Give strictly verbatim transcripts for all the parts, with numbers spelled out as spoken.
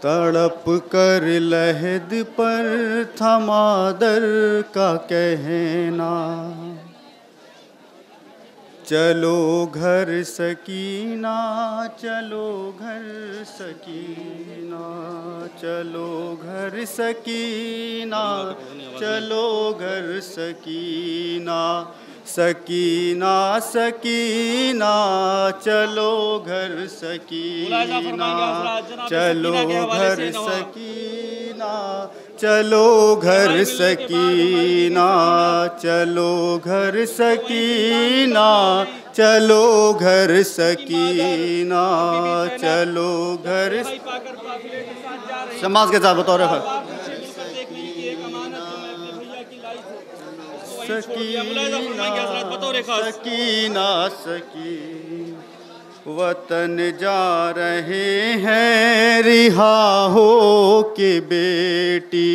तड़प कर लहद पर थमा दर का कहना, चलो घर सकीना, चलो घर सकीना, चलो घर सकीना, चलो घर सकीना, सकीना सकीना, चलो घर सकीना, चलो घर सकीना, चलो घर सकीना, चलो घर सकीना, चलो घर सकीना, चलो घर। समाज के साथ बतौर सकीना सकी, वतन जा रहे हैं रिहा हो के बेटी,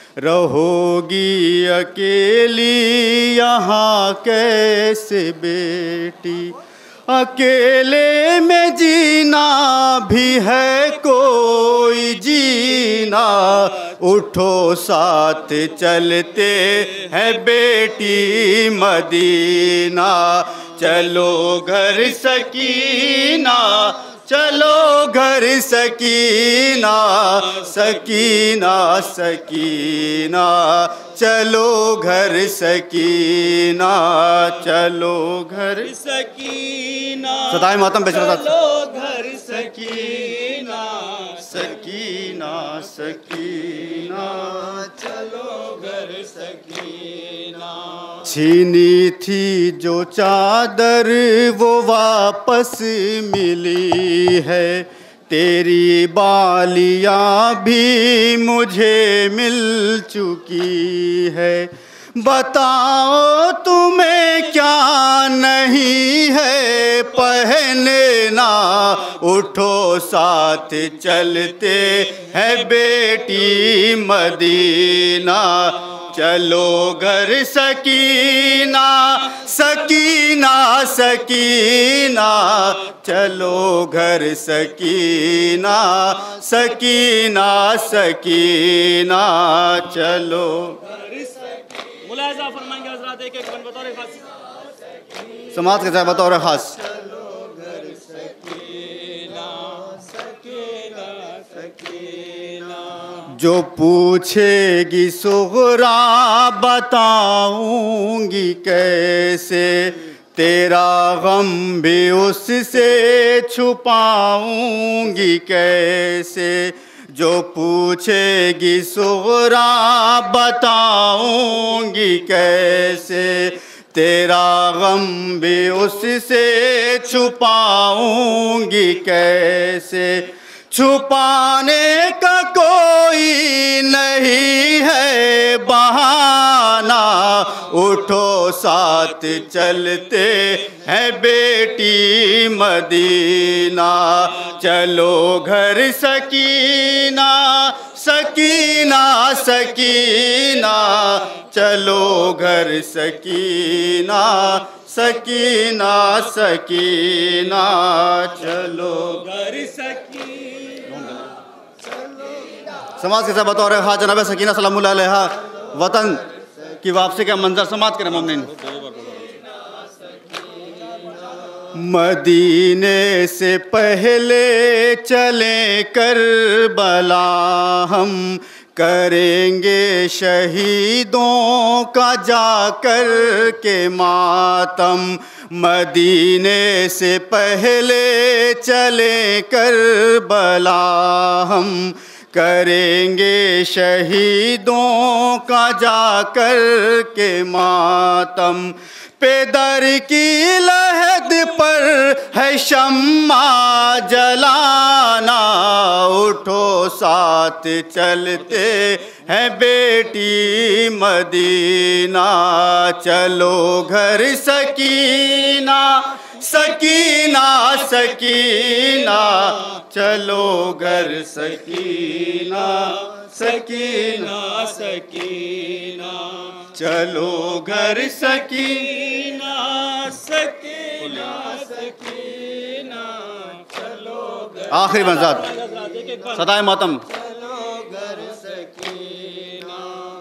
रहोगी अकेली यहाँ कैसे बेटी, अकेले में जीना भी है कोई जीना, उठो साथ चलते हैं बेटी मदीना, चलो घर सकीना, चलो घर सकीना, सकीना सकीना, चलो घर सकीना, चलो घर सकीना, सदाए मातम बेचरा, चलो घर सकीना, सकीना सकीना, चलो घर सकीना। छीनी थी जो चादर वो वापस मिली है, तेरी बालियाँ भी मुझे मिल चुकी है, बताओ तुम्हें क्या नहीं है पहनना, उठो साथ चलते हैं बेटी मदीना, चलो घर सकीना, सकीना सकीना, चलो घर सकीना, सकीना सकीना, चलो घर सकीना। मुलाहिजा फरमाएंगे हज़रात एक एक बतौर खास, समाज के साथ बतौर खास, चलो घर सकीना, सकीना सकीना, जो पूछेगी सुगरा बताऊंगी कैसे, तेरा गम भी उससे छुपाऊंगी कैसे, जो पूछेगी सुगरा बताऊंगी कैसे, तेरा गम भी उससे छुपाऊंगी कैसे, छुपाने का कोई नहीं है बहाना, उठो साथ चलते हैं बेटी मदीना, चलो घर सकीना, सकीना सकीना, चलो घर सकीना, सकीना सकीना, चलो घर सकीना। समाज के साथ बतौर हाँ जनाब सकीना सलामुल्लाह अलैहा वतन की वापसी का मंजर समाज के मोमिन, मदीने से पहले चले करबला हम, करेंगे शहीदों का जाकर के मातम, मदीने से पहले चले करबला हम, करेंगे शहीदों का जाकर के मातम, पेदर की लहद पर है शम्मा जलाना, उठो साथ चलते हैं बेटी मदीना, चलो घर सकीना, सकीना सकीना, चलो घर सकीना, सकीना सकीना, चलो घर सकीना, सकीना सकीना, चलो घर। आखिरी मंज़र सदाए मातम।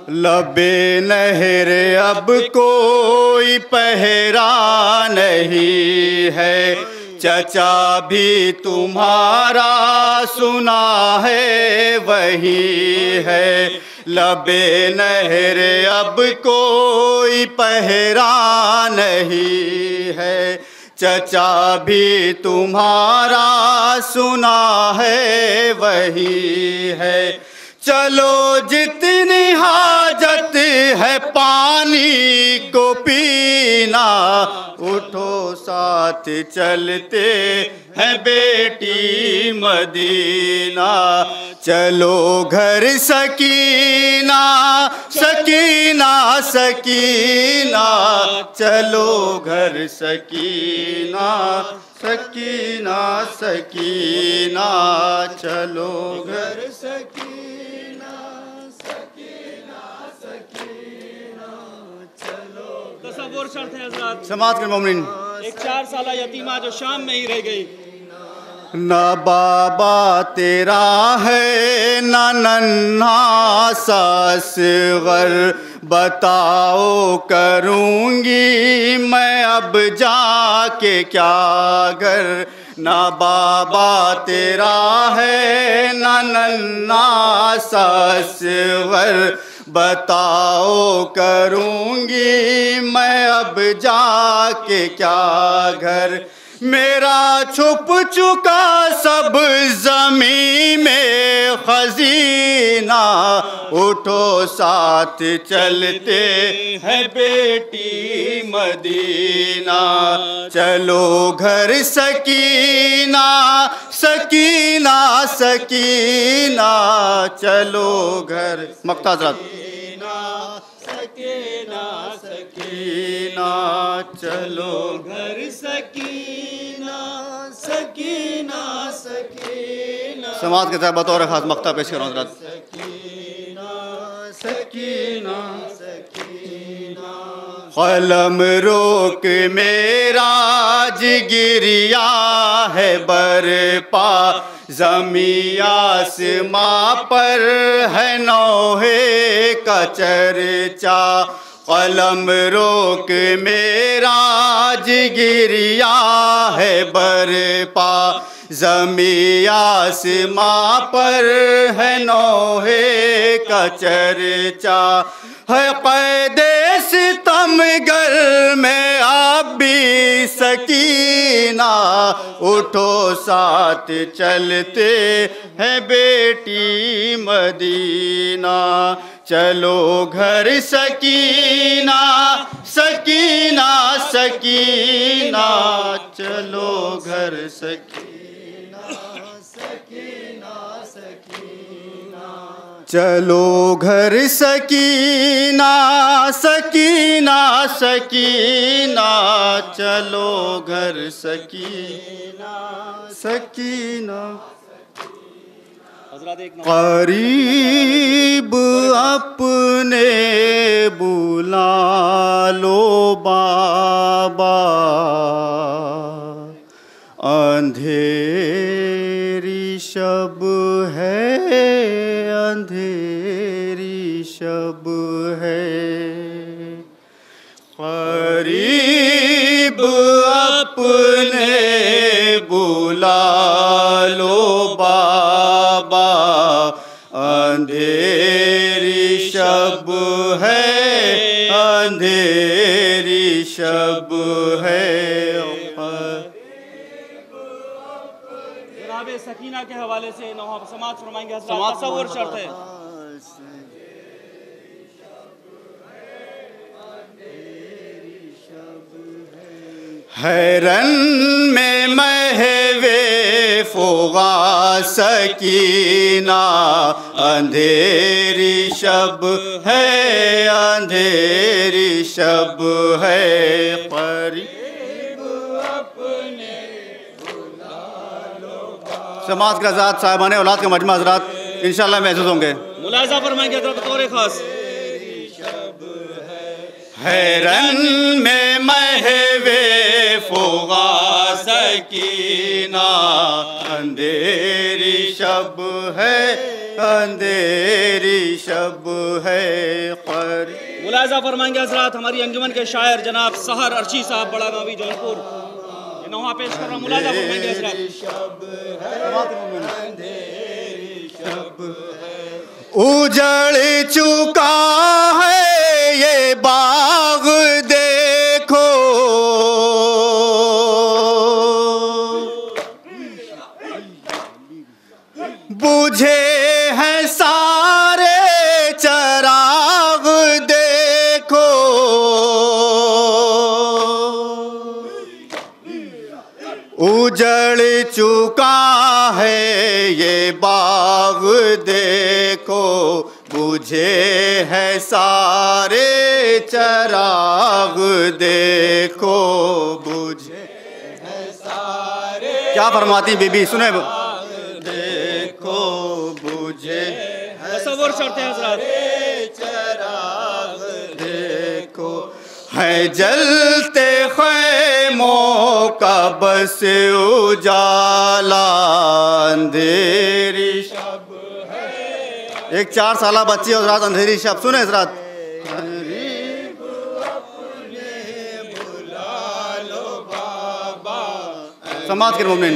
लबे नहर अब कोई पहरा नहीं है, चचा भी तुम्हारा सुना है वही है। लबे नहर अब कोई पहरा नहीं है, चचा भी तुम्हारा सुना है वही है। चलो जितनी हाजत है पानी को पीना, उठो साथ चलते हैं बेटी मदीना। चलो घर सकीना सकीना सकीना, चलो घर सकीना सकीना सकीना, चलो घर सकीना सकीना सकीना, चलो। तसव्वुर शर्त है हज़रात, समात के मोमिन, एक चार साल यतीमा जो शाम में ही रह गई। न बाबा तेरा है न नन्हा ससवर, बताओ करूँगी मैं अब जाके क्या घर। न बाबा तेरा है न नन्हा ससवर, बताओ करूँगी मैं अब जाके क्या घर। मेरा छुप चुका सब ज़मीं में खजीना, उठो साथ चलते हैं बेटी मदीना। चलो घर सकीना सकीना सकीना, चलो घर। मक्ता हज़रात। सकीना सकीना, चलो घर सकीना सकीना सकीना। समाज के साथ बतौर खास मक्ता पेश करो हज़रात। सकीना सकीना सकीना। कलम रोक मेरा जिगरिया है बरपा, ज़मीं आसमां पर है नौहे का चर्चा। कलम रोक मेरा जिगरिया है बरपा, ज़मीं आसमां पर है नौहे का चर्चा। है क़ैदे सितमगर में आप भी सकीना, उठो साथ चलते हैं बेटी मदीना। चलो घर सकीना सकीना सकीना, चलो घर सकीना सकीना सकीना, चलो घर सकीना सकीना सकीना, चलो घर सकीना सकीना। करीब अपने बुला लो बाबा, अंधेरी शब है अंधेरी शब है। करीब अपने बुला लो बाबा, अंधेरी शब है अंधेरी शब है। जनाब सकीना के हवाले से नौहा समाज फरमाएंगे हज़रात। तसव्वुर शर्त है। हैरन में महवे फ़ुगा सकीना, अंधेरी शब है अंधेरी शब है। करीब अपने बुला लो। समाज के आज़ाद साहिबान औलाद के मजमा हज़रात इंशाअल्लाह महसूस होंगे। मुलाज़ा फरमाएंगे हज़रात बतौर खास। हैरन में महवे फ़ुगा सकीना, अंधेरी शब है अंधेरी शब है। मुलाहिजा फरमाएंगे हजरात हमारी अंजुमन के शायर जनाब सहर अर्शी साहब बड़ा गांवी जौनपुर ये नौहा पेश कर रहा मुलाहिजा फरमाएंगे हजरात। उजड़ चुका है ये बाग देखो, बुझे हैं सारे चराग देखो, उजड़ चुका है ये बाग देखो, बुझे हैं सारे चराग देखो, बुझे हैं सारे। क्या फरमाती बीबी सुने देखो, बुझे तसव्वुर करते हैं हजरात। चराग देखो है जलते ख़ैमों का बस उजाला, अंधेरी शब है। एक चार साला बच्ची और रात अंधेरी शब सुने इस रात। समाज के मोमिन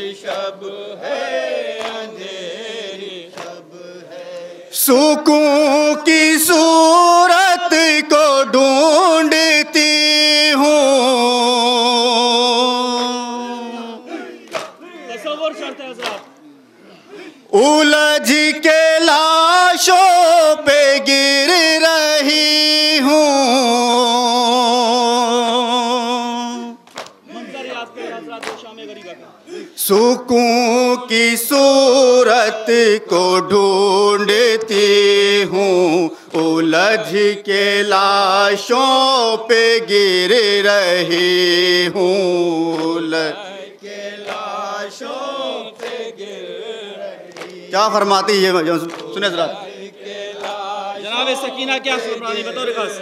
सुकून की सूरत को ढूंढती हूँ, तसव्वुर करते हैं हजरात। उलझ के लाशों पे गिर रही हूँ, मंजर याद करें हजरात शामे गरीबा का। सुकून की सूरत को ढूंढती हूँ, उलझ के लाशों पे गिर रही हूँ, उलझ के लाशों पे गिर रही। क्या फरमाती है सुने जरा। जनाब सकीना क्या फरमानी बतौर खास।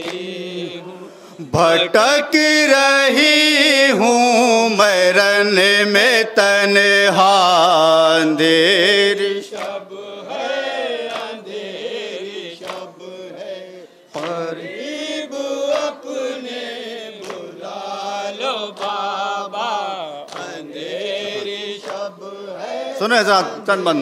भटक रही हूँ मरन में तन्हा, अंधेरी शब है, अंधेरी शब है, करीब अपने बुला लो बाबा, अंधेरी शब है। सुनो ऐसा चंद बंद।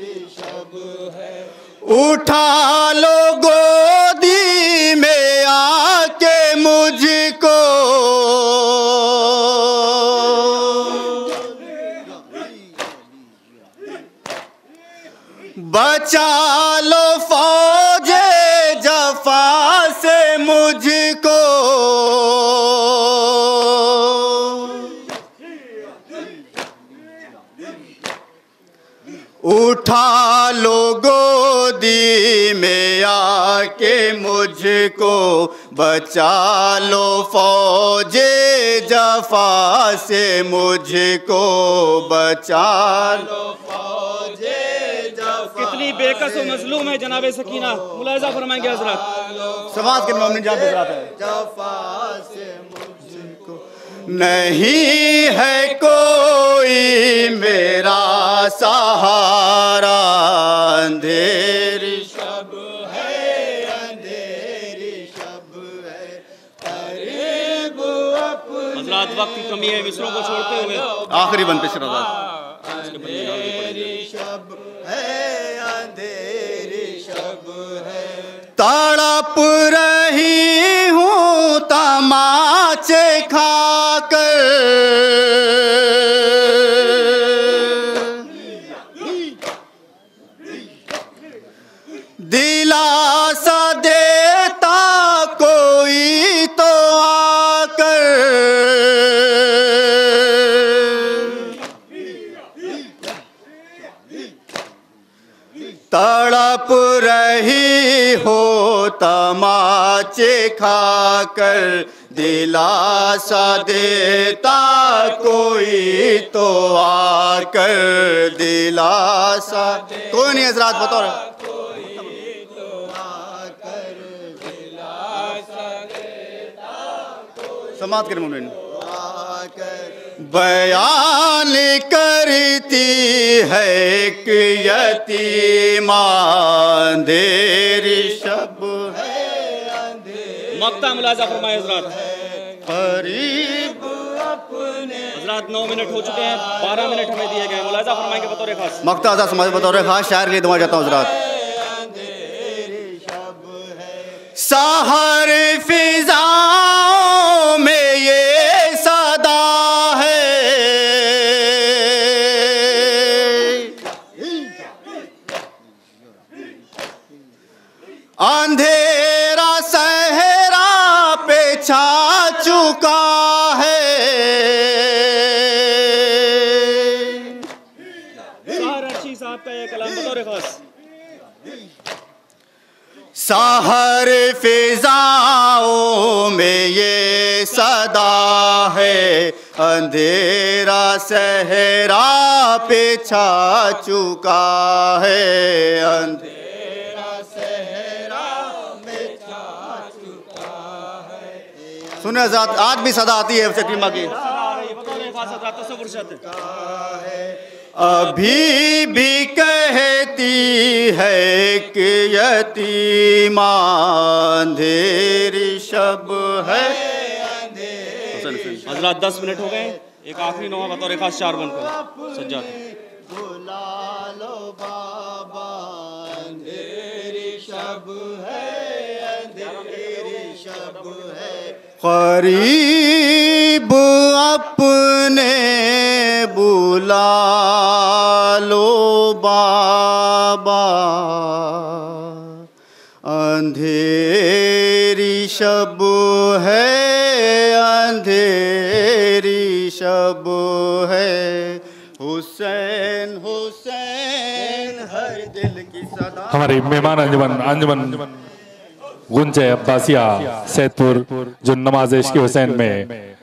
उठा लो गोदी में आके मुझको, बचा लो फौजे जफा से मुझको, उठा लो गोदी में आके मुझको, बचा लो फौजे जफा से मुझको, बचा लो फौजे जफा। कितनी बेकस और मजलूम है जनाब सकीना मुलाहिजा फरमाएंगे हजरात। समाज के मोमिन जहाँ गुजरात है। जफा से मुझको नहीं है कोई मेरा सहारा, अंधेरी शब है, अंधेरी शब है, करीब अपने। हजरात वक्त की कमी है, मिसरों को छोड़ते हुए आखिरी बन पेश रहा। अंधेरी शब है, अंधेरी शब है, तड़प रही हूँ तमाचे खाकर, दिलासा देता कोई तो आकर, तड़प रही हो तमाचे खाकर, दिलासा देता कोई तो आकर, दिलासा कोई नहीं हजरात बताओ रहे। समाज के मोमिन बयान करती है एक यतीमा, अंधेरी शब है, अंधेरी मक्ता मुलाजा फरमाए हजरात। करीब हजरात नौ मिनट हो चुके हैं, बारह मिनट हमें दिए गए, मुलाजा फरमाएंगे बतौर खास। मक्ता हज़रत समाज बतौर खास शायर के लिए दुआ चाहता हूँ हजरात। सहर फिजाओं में ये सदा है, अंधेरा सहरा पे छा चुका है। सहर अर्शी साहब का ये कलाम बतौर खास। सहर फिजाओं में ये सदा है, अंधेरा सहरा पे छा चुका है, अंधेरा सहरा पे छा चुका है। सुने हज़रात, आज भी सदा आती है चक्रीमा की। अभी भी कहती है कि यतीमा अंधेरी शब है। हजरात दस मिनट हो गए, एक आखिरी नौहा बतौर खास चार बन को सज्जाद। बुला लो बाबा अंधेरी शब है, अंधेरी शब है। करीब अपने बुला लो बाबा अंधेरी शब है, अंधेरी शब है। हुसैन हुसैन हर दिल की सदा। हमारे मेहमान अंजुमन अंजुमन गुंजे अब्बासिया सैदपुर जो नमाज इश्क़ हुसैन में